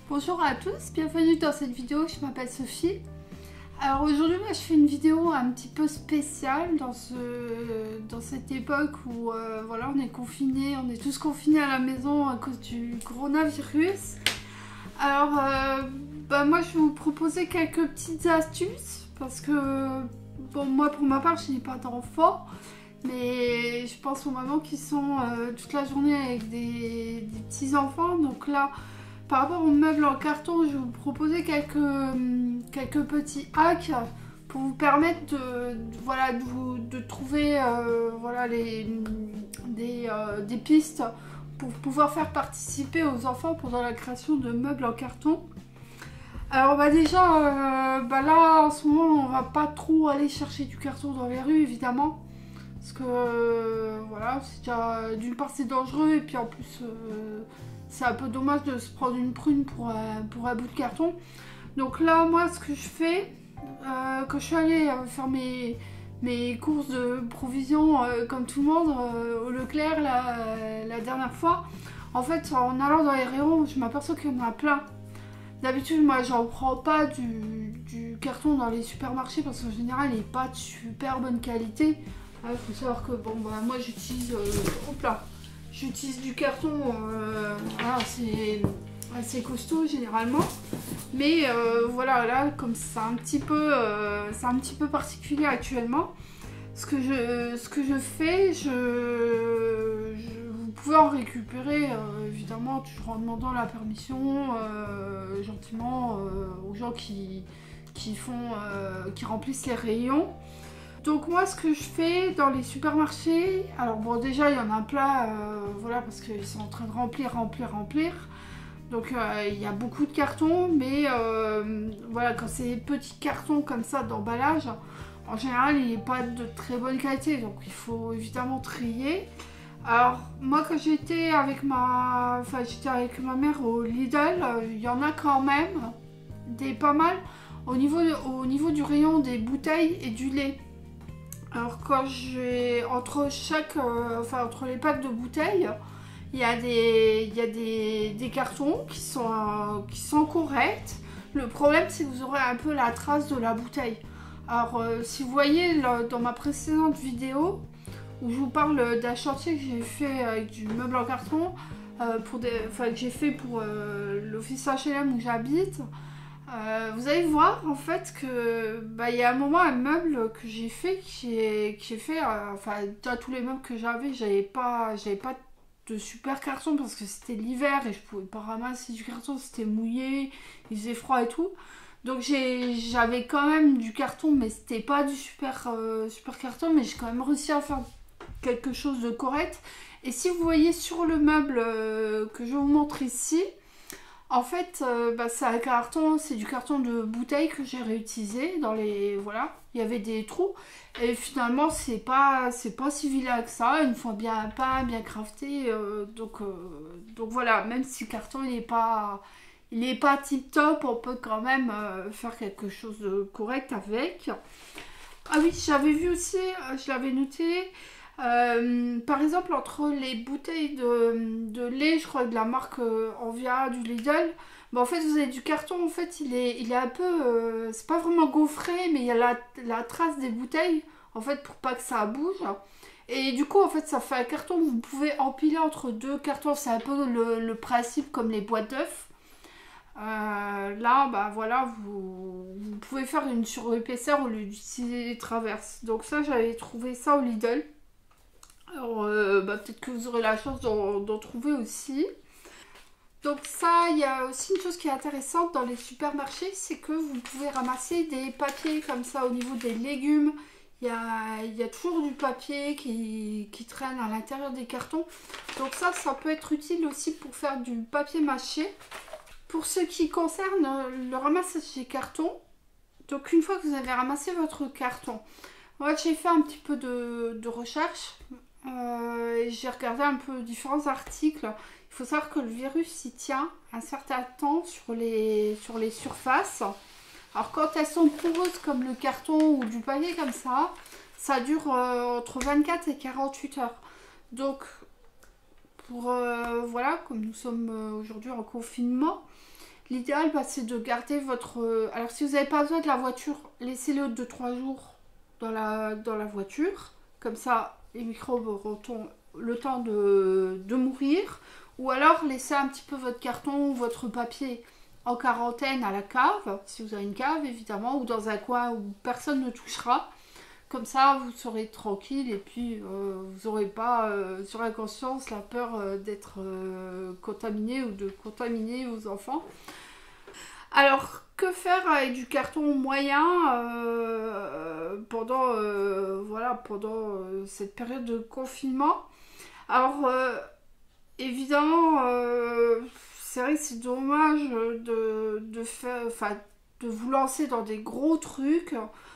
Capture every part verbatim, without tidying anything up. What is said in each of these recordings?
Bonjour à tous, bienvenue dans cette vidéo, je m'appelle Sophie. Alors aujourd'hui moi je fais une vidéo un petit peu spéciale dans, ce, dans cette époque où euh, voilà, on est confinés, on est tous confinés à la maison à cause du coronavirus. Alors euh, bah moi je vais vous proposer quelques petites astuces parce que bon, moi pour ma part je n'ai pas d'enfants, mais je pense aux mamans qui sont euh, toute la journée avec des, des petits enfants, donc là par rapport aux meubles en carton, je vais vous proposer quelques, quelques petits hacks pour vous permettre de, de voilà, de, vous, de trouver euh, voilà, les, des, euh, des pistes pour pouvoir faire participer aux enfants pendant la création de meubles en carton. Alors bah déjà, euh, bah là en ce moment on va pas trop aller chercher du carton dans les rues évidemment. Parce que euh, voilà, c'est déjà d'une part c'est dangereux et puis en plus euh, c'est un peu dommage de se prendre une prune pour, euh, pour un bout de carton. Donc là moi ce que je fais, euh, quand je suis allée euh, faire mes, mes courses de provisions euh, comme tout le monde euh, au Leclerc la, la dernière fois, en fait en allant dans les rayons je m'aperçois qu'il y en a plein. D'habitude moi j'en prends pas du, du carton dans les supermarchés parce qu'en général il n'est pas de super bonne qualité. Il faut savoir que bon bah moi j'utilise euh, hop là, j'utilise du carton euh, voilà, c'est assez costaud généralement, mais euh, voilà là comme c'est un petit peu euh, c'est un petit peu particulier actuellement, ce que je ce que je fais je, je vous pouvez en récupérer euh, évidemment toujours en demandant la permission euh, gentiment euh, aux gens qui qui font euh, qui remplissent les rayons. Donc moi ce que je fais dans les supermarchés, alors bon déjà il y en a plein, euh, voilà parce qu'ils sont en train de remplir, remplir, remplir. Donc euh, il y a beaucoup de cartons, mais euh, voilà quand c'est des petits cartons comme ça d'emballage, en général il n'est pas de très bonne qualité, donc il faut évidemment trier. Alors moi quand j'étais avec ma, enfin j'étais avec ma mère au Lidl, euh, il y en a quand même des pas mal au niveau, au niveau du rayon des bouteilles et du lait. Alors quand j'ai entre chaque, euh, enfin entre les packs de bouteilles, il y a des, il y a des, des cartons qui sont, euh, qui sont corrects. Le problème c'est que vous aurez un peu la trace de la bouteille. Alors euh, si vous voyez là, dans ma précédente vidéo où je vous parle d'un chantier que j'ai fait avec du meuble en carton, euh, pour des, enfin que j'ai fait pour euh, l'office H et M où j'habite. Euh, vous allez voir en fait que bah, y a un moment un meuble que j'ai fait qui est, qui est fait euh, enfin dans tous les meubles que j'avais j'avais pas j'avais pas de super carton parce que c'était l'hiver et je pouvais pas ramasser du carton, c'était mouillé, il faisait froid et tout, donc j'avais quand même du carton mais c'était pas du super euh, super carton, mais j'ai quand même réussi à faire quelque chose de correct. Et si vous voyez sur le meuble euh, que je vous montre ici, en fait, euh, bah, c'est un carton, c'est du carton de bouteille que j'ai réutilisé dans les, voilà, il y avait des trous et finalement c'est pas, c'est pas si vilain que ça, une fois bien peint, bien crafté, euh, donc, euh, donc voilà, même si le carton il est pas, il est pas tip top, on peut quand même euh, faire quelque chose de correct avec. Ah oui, j'avais vu aussi, euh, je l'avais noté. Euh, par exemple entre les bouteilles de, de lait, je crois de la marque euh, Envia du Lidl, bah, en fait vous avez du carton, en fait il est, il est un peu, euh, c'est pas vraiment gaufré, mais il y a la, la trace des bouteilles en fait pour pas que ça bouge, et du coup en fait ça fait un carton que vous pouvez empiler entre deux cartons, c'est un peu le, le principe comme les boîtes d'œufs. Euh, là bah voilà vous, vous pouvez faire une surépaisseur au lieu d'utiliser les traverses, donc ça j'avais trouvé ça au Lidl. Alors euh, bah, peut-être que vous aurez la chance d'en trouver aussi. Donc ça, il y a aussi une chose qui est intéressante dans les supermarchés, c'est que vous pouvez ramasser des papiers comme ça au niveau des légumes. Il y a, il y a toujours du papier qui, qui traîne à l'intérieur des cartons. Donc ça, ça peut être utile aussi pour faire du papier mâché. Pour ce qui concerne le ramassage des cartons, donc une fois que vous avez ramassé votre carton, moi j'ai fait un petit peu de, de recherche. Euh, j'ai regardé un peu différents articles. Il faut savoir que le virus il tient un certain temps sur les, sur les surfaces. Alors quand elles sont poreuses comme le carton ou du papier comme ça, ça dure euh, entre vingt-quatre et quarante-huit heures. Donc pour euh, voilà, comme nous sommes aujourd'hui en confinement, l'idéal bah, c'est de garder votre... Euh, alors si vous n'avez pas besoin de la voiture, laissez-le deux trois jours dans la, dans la voiture. Comme ça, les microbes auront le temps de, de mourir. Ou alors laissez un petit peu votre carton ou votre papier en quarantaine à la cave, si vous avez une cave évidemment, ou dans un coin où personne ne touchera. Comme ça, vous serez tranquille et puis euh, vous n'aurez pas euh, sur la conscience la peur euh, d'être euh, contaminé ou de contaminer vos enfants. Alors, que faire avec du carton moyen euh, pendant, euh, voilà, pendant euh, cette période de confinement? Alors, euh, évidemment, euh, c'est vrai que c'est dommage de, de, faire, enfin, de vous lancer dans des gros trucs.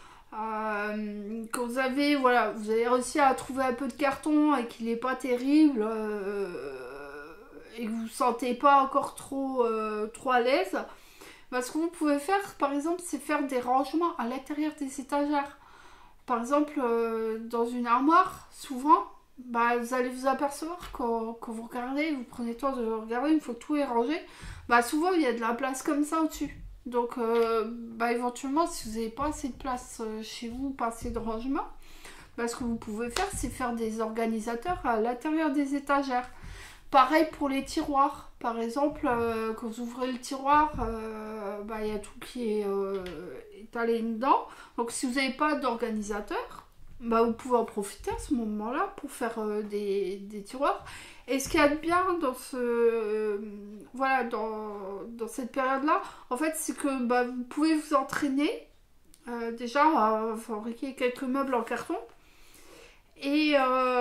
Euh, quand vous avez, voilà, vous avez réussi à trouver un peu de carton et qu'il n'est pas terrible euh, et que vous ne vous sentez pas encore trop, euh, trop à l'aise, bah, ce que vous pouvez faire, par exemple, c'est faire des rangements à l'intérieur des étagères. Par exemple, euh, dans une armoire, souvent, bah, vous allez vous apercevoir quand, quand vous regardez, vous prenez le temps de regarder, une fois que tout est rangé, bah, souvent il y a de la place comme ça au-dessus. Donc, euh, bah, éventuellement, si vous n'avez pas assez de place euh, chez vous, pas assez de rangement, bah, ce que vous pouvez faire, c'est faire des organisateurs à l'intérieur des étagères. Pareil pour les tiroirs. Par exemple, euh, quand vous ouvrez le tiroir, euh, bah, y a tout qui est euh, étalé dedans. Donc, si vous n'avez pas d'organisateur, bah, vous pouvez en profiter à ce moment-là pour faire euh, des, des tiroirs. Et ce qu'il y a de bien dans ce euh, voilà dans, dans cette période-là, en fait, c'est que bah, vous pouvez vous entraîner euh, déjà à fabriquer quelques meubles en carton et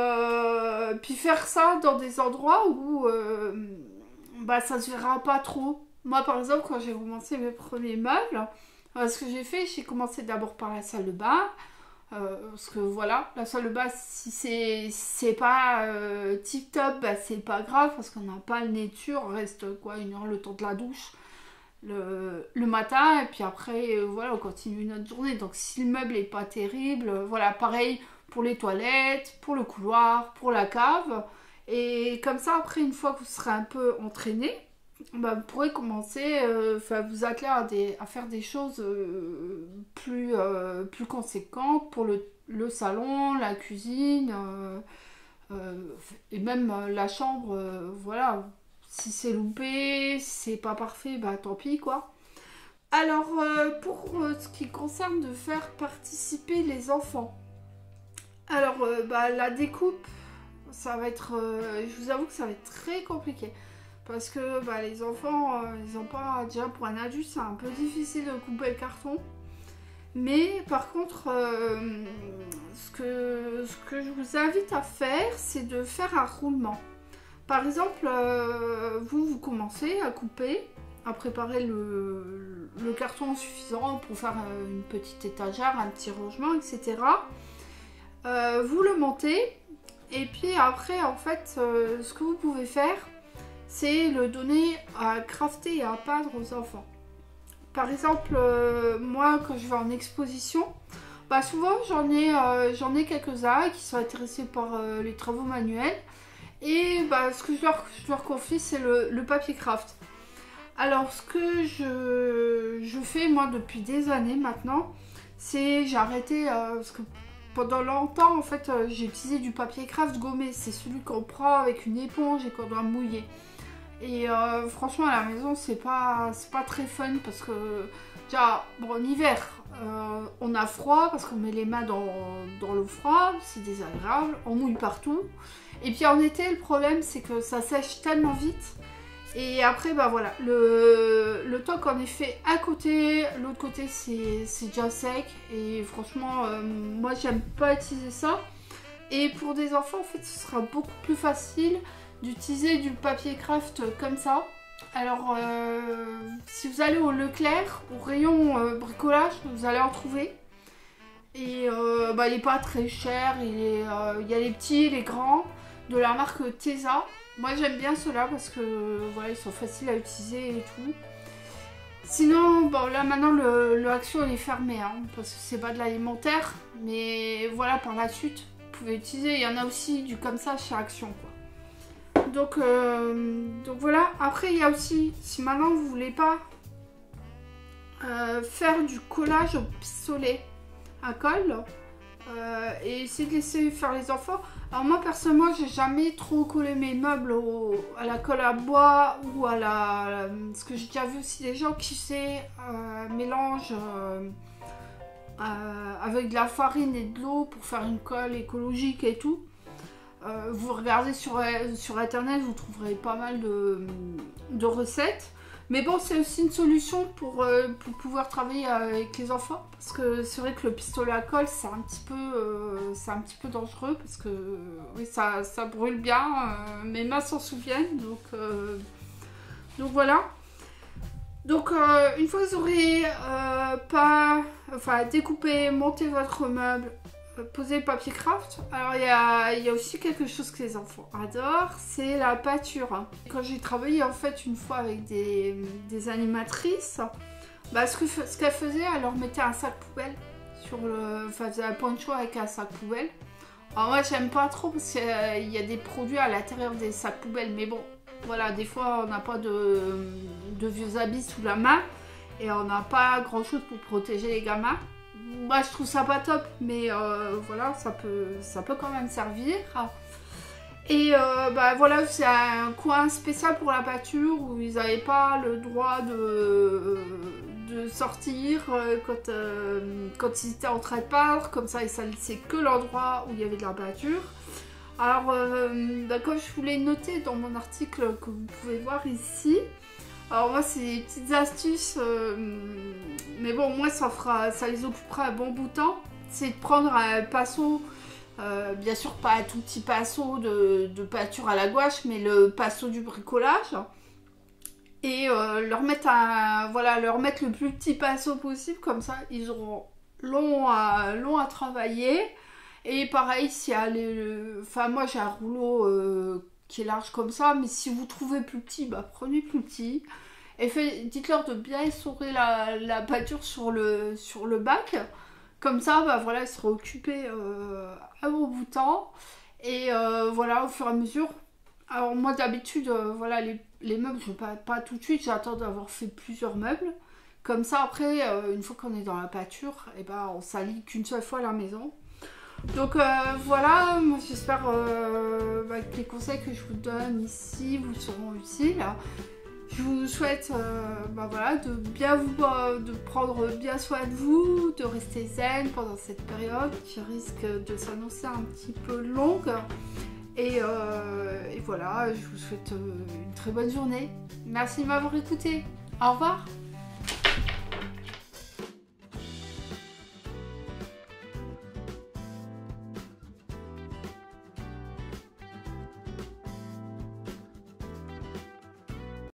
euh, puis faire ça dans des endroits où euh, bah, ça se verra pas trop. Moi, par exemple, quand j'ai commencé mes premiers meubles, euh, ce que j'ai fait, j'ai commencé d'abord par la salle de bain. Euh, parce que voilà, la salle de bain, si c'est si pas euh, tip top, bah, c'est pas grave parce qu'on n'a pas le nez dessus, on reste quoi, une heure le temps de la douche le, le matin et puis après euh, voilà, on continue notre journée. Donc si le meuble est pas terrible, euh, voilà, pareil pour les toilettes, pour le couloir, pour la cave. Et comme ça, après, une fois que vous serez un peu entraîné, bah, vous pourrez commencer euh, vous atteler à, des, à faire des choses euh, plus, euh, plus conséquentes pour le, le salon, la cuisine euh, euh, et même euh, la chambre. Euh, voilà, si c'est loupé, si c'est pas parfait, bah tant pis quoi. Alors, euh, pour euh, ce qui concerne de faire participer les enfants, alors euh, bah, la découpe, ça va être, euh, je vous avoue que ça va être très compliqué. Parce que bah, les enfants, euh, ils ont pas. Déjà pour un adulte, c'est un peu difficile de couper le carton. Mais par contre, euh, ce, que, ce que je vous invite à faire, c'est de faire un roulement. Par exemple, euh, vous, vous commencez à couper, à préparer le, le carton suffisant pour faire une petite étagère, un petit rangement, et cetera. Euh, vous le montez. Et puis après, en fait, euh, ce que vous pouvez faire, c'est le donner à crafter et à peindre aux enfants. Par exemple, euh, moi quand je vais en exposition, bah souvent j'en ai, euh, j'en ai quelques-uns qui sont intéressés par euh, les travaux manuels. Et bah, ce que je leur, je leur confie, c'est le, le papier craft. Alors ce que je, je fais moi depuis des années maintenant, c'est j'ai arrêté, euh, parce que pendant longtemps en fait euh, j'ai utilisé du papier craft gommé. C'est celui qu'on prend avec une éponge et qu'on doit mouiller. Et euh, franchement à la maison c'est pas, c'est pas très fun parce que déjà bon, en hiver euh, on a froid parce qu'on met les mains dans, dans l'eau froide, c'est désagréable, on mouille partout. Et puis en été le problème c'est que ça sèche tellement vite. Et après bah voilà, le, le temps qu'on ait fait à côté, l'autre côté c'est déjà sec. Et franchement euh, moi j'aime pas utiliser ça. Et pour des enfants en fait ce sera beaucoup plus facile d'utiliser du papier craft comme ça. Alors euh, si vous allez au Leclerc, au rayon euh, bricolage, vous allez en trouver. Et euh, bah, il n'est pas très cher, il, est, euh, il y a les petits, les grands, de la marque Tesa. Moi j'aime bien ceux-là parce que voilà, ils sont faciles à utiliser et tout. Sinon, bon là maintenant le, le Action il est fermé hein, parce que c'est pas de l'alimentaire. Mais voilà, par la suite, vous pouvez utiliser, il y en a aussi du comme ça chez Action quoi. Donc, euh, donc voilà, après il y a aussi, si maintenant vous voulez pas euh, faire du collage au pistolet à colle euh, et essayer de laisser faire les enfants. Alors moi personnellement j'ai jamais trop collé mes meubles au, à la colle à bois ou à la... Parce que j'ai déjà vu aussi des gens qui c'est, euh, mélangent euh, euh, avec de la farine et de l'eau pour faire une colle écologique et tout. Euh, vous regardez sur, sur internet, vous trouverez pas mal de, de recettes. Mais bon, c'est aussi une solution pour, euh, pour pouvoir travailler avec les enfants. Parce que c'est vrai que le pistolet à colle, c'est un petit peu, euh, c'est un petit peu dangereux. Parce que euh, oui, ça, ça brûle bien. Euh, mes mains s'en souviennent. Donc, euh, donc voilà. Donc euh, une fois que vous aurez euh, pas, enfin, découpé, monté votre meuble, poser le papier craft. Alors il y a, y a aussi quelque chose que les enfants adorent, c'est la pâture. Quand j'ai travaillé en fait une fois avec des, des animatrices, bah, ce qu'elles ce qu'elle faisait, elle leur mettait un sac poubelle sur le, enfin faisait un poncho avec un sac poubelle. Alors moi j'aime pas trop parce qu'il y a des produits à l'intérieur des sacs poubelles, mais bon voilà, des fois on n'a pas de, de vieux habits sous la main et on n'a pas grand chose pour protéger les gamins. Moi je trouve ça pas top, mais euh, voilà, ça peut, ça peut quand même servir. Et euh, bah voilà, c'est un coin spécial pour la pâture où ils n'avaient pas le droit de, de sortir quand, euh, quand ils étaient en train de peindre, comme ça ils salissaient que l'endroit où il y avait de la pâture. Alors euh, bah, comme je vous l'ai noté dans mon article que vous pouvez voir ici, alors moi c'est des petites astuces, euh, mais bon moi ça, fera, ça les occupera un bon bout de temps. C'est de prendre un pinceau, euh, bien sûr pas un tout petit pinceau de, de peinture à la gouache, mais le pinceau du bricolage. Et euh, leur, mettre un, voilà, leur mettre le plus petit pinceau possible, comme ça ils auront long à, long à travailler. Et pareil, s'il y a les... Enfin moi j'ai un rouleau... Euh, qui est large comme ça, mais si vous trouvez plus petit, bah prenez plus petit et dites-leur de bien essorer la, la pâture sur le, sur le bac, comme ça bah voilà, ils seront occupés euh, à bon bout de temps et euh, voilà, au fur et à mesure. Alors moi d'habitude euh, voilà, les, les meubles je ne pas, pas tout de suite, j'attends d'avoir fait plusieurs meubles, comme ça après euh, une fois qu'on est dans la pâture, et ben on salit qu'une seule fois la maison. Donc euh, voilà, moi j'espère euh, bah, que les conseils que je vous donne ici vous seront utiles. Je vous souhaite euh, bah, voilà, de bien vous, euh, de prendre bien soin de vous, de rester zen pendant cette période qui risque de s'annoncer un petit peu longue. Et, euh, et voilà, je vous souhaite une très bonne journée. Merci de m'avoir écouté. Au revoir.